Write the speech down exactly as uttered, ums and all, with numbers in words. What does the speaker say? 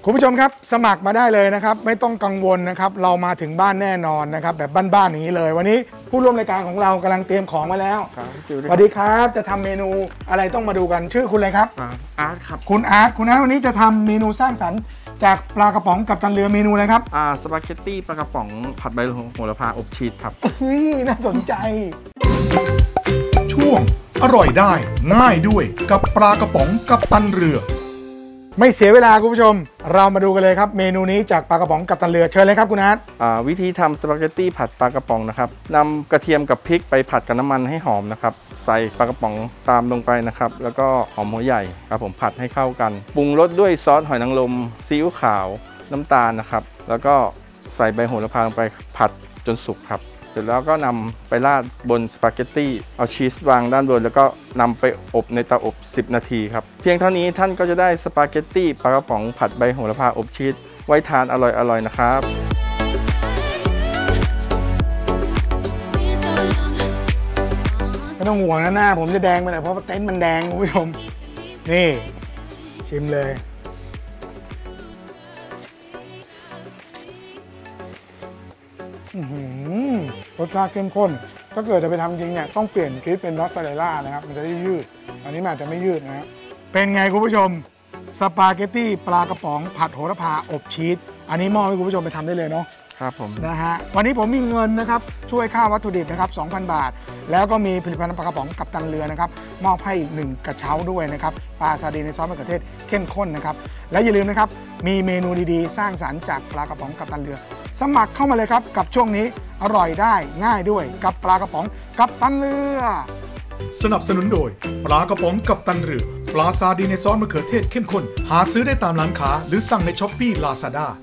คุณผู้ชมครับสมัครมาได้เลยนะครับไม่ต้องกังวลนะครับเรามาถึงบ้านแน่นอนนะครับแบบบ้านๆอย่างนี้เลยวันนี้ผู้ร่วมรายการของเรากำลังเตรียมของมาแล้วสวัสดีครับจะทำเมนูอะไรต้องมาดูกันชื่อคุณอะไรครับอาร์ตครับคุณอาร์ตคุณอาร์ตวันนี้จะทำเมนูสร้างสรรค์จากปลากระป๋องกับตันเรือเมนูอะไรครับอ่าสปาเกตตี้ปลากระป๋องผัดใบโหระพาอบชีสครับเฮ้ยน่าสนใจช่วงอร่อยได้ง่ายด้วยกับปลากระป๋องกับตันเรือไม่เสียเวลาคุณผู้ชมเรามาดูกันเลยครับเมนูนี้จากปลากระป๋องกับตันเรือเชิญเลยครับคุณอาร์ตวิธีทำสปาเกตตี้ผัดปลากระป๋องนะครับนำกระเทียมกับพริกไปผัดกับน้ำมันให้หอมนะครับใส่ปลากระป๋องตามลงไปนะครับแล้วก็หอมหัวใหญ่ครับผมผัดให้เข้ากันปรุงรสด้วยซอสหอยนางรมซีอิ๊วขาวน้ำตาลนะครับแล้วก็ใส่ใบโหระพาลงไปผัดจนสุกครับเสร็จแล้วก็นำไปราดบนสปาเกตตี้เอาชีสวางด้านบนแล้วก็นำไปอบในเตาอบสิบนาทีครับเพียงเท่านี้ท่านก็จะได้สปาเกตตี้ปลากระป๋องผัดใบโหระพาอบชีสไว้ทานอร่อยๆนะครับไม่ต้องห่วงนะหน้าผมจะแดงไปหน่อยเพราะเต็นท์มันแดงคุณผู้ชมนี่ชิมเลยรสชาติเข้มข้นถ้าเกิดจะไปทำจริงเนี่ยต้องเปลี่ยนชีสเป็นมอสซาเรลล่านะครับมันจะได้ยืดอันนี้มันอาจจะไม่ยืดนะเป็นไงคุณผู้ชมสปาเกตตี้ปลากระป๋องผัดโหระพาอบชีสอันนี้มอบให้คุณผู้ชมไปทำได้เลยเนาะครับผมนะฮะวันนี้ผมมีเงินนะครับช่วยค่าวัตถุดิบนะครับ สองพัน บาทแล้วก็มีผลิตภัณฑ์ปลากระป๋องกับตันเรือนะครับมอบให้อีกหนึ่งกระเช้าด้วยนะครับปลาซาดีในซอสมะเขือเทศเข้มข้นนะครับและอย่าลืมนะครับมีเมนูดีๆสร้างสรรค์จากปลากระป๋องกับตันเรือสมัครเข้ามาเลยครับกับช่วงนี้อร่อยได้ง่ายด้วยกับปลากระป๋องกับตันเรือสนับสนุนโดยปลากระป๋องกับตันเรือปลาซาดีในซอสมะเขือเทศเข้มข้นหาซื้อได้ตามร้านค้าหรือสั่งในช้อปปี้ลาซาด้า